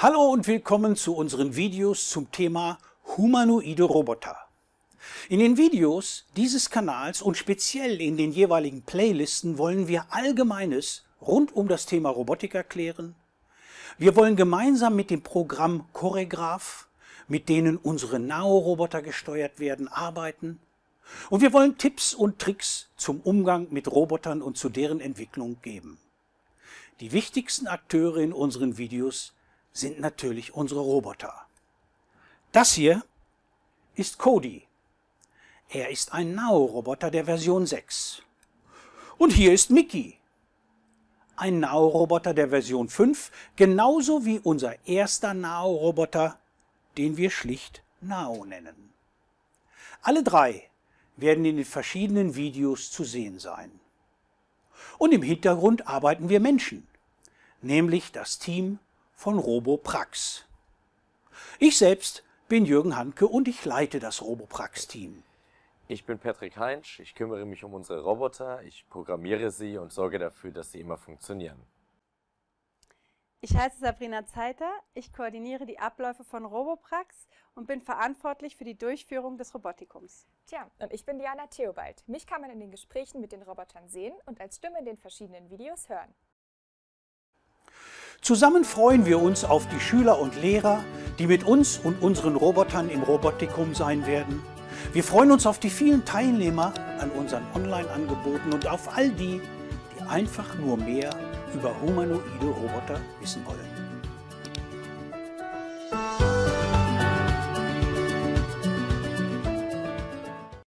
Hallo und willkommen zu unseren Videos zum Thema humanoide Roboter. In den Videos dieses Kanals und speziell in den jeweiligen Playlisten wollen wir Allgemeines rund um das Thema Robotik erklären. Wir wollen gemeinsam mit dem Programm Choregraph, mit denen unsere Nao-Roboter gesteuert werden, arbeiten. Und wir wollen Tipps und Tricks zum Umgang mit Robotern und zu deren Entwicklung geben. Die wichtigsten Akteure in unseren Videos sind natürlich unsere Roboter. Das hier ist Cody. Er ist ein Nao-Roboter der Version 6. Und hier ist Mickey, ein Nao-Roboter der Version 5, genauso wie unser erster Nao-Roboter, den wir schlicht Nao nennen. Alle drei werden in den verschiedenen Videos zu sehen sein. Und im Hintergrund arbeiten wir Menschen, nämlich das Team von Roboprax. Ich selbst bin Jürgen Handke und ich leite das Roboprax-Team. Ich bin Patrick Heinsch, ich kümmere mich um unsere Roboter, ich programmiere sie und sorge dafür, dass sie immer funktionieren. Ich heiße Sabrina Zeiter, ich koordiniere die Abläufe von Roboprax und bin verantwortlich für die Durchführung des Robotikums. Tja, und ich bin Diana Theobald. Mich kann man in den Gesprächen mit den Robotern sehen und als Stimme in den verschiedenen Videos hören. Zusammen freuen wir uns auf die Schüler und Lehrer, die mit uns und unseren Robotern im Robotikum sein werden. Wir freuen uns auf die vielen Teilnehmer an unseren Online-Angeboten und auf all die, die einfach nur mehr über humanoide Roboter wissen wollen.